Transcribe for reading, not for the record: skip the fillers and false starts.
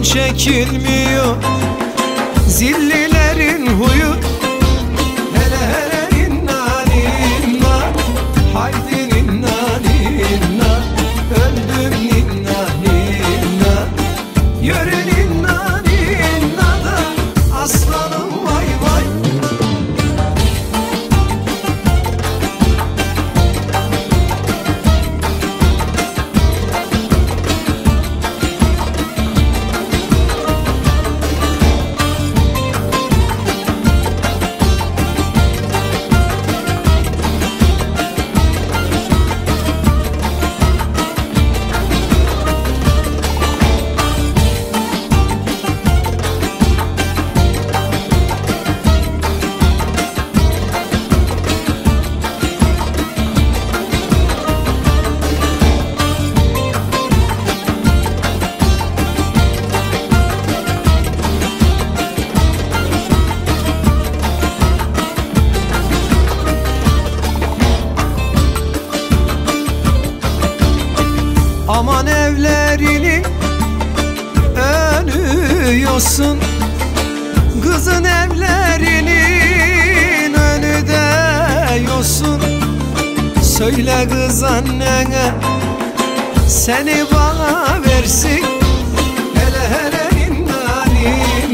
çekilmiyor zillilerin huyu. Hele hele inna ninna, haydi ninna ninna, öldüm ninna ninna, yürü ninna ninna da aslanım vay vay. Aman evlerini önüyorsun, kızın evlerinin önü değiyorsun. Söyle kız annene seni bana versin. Hele hele ninna ninna,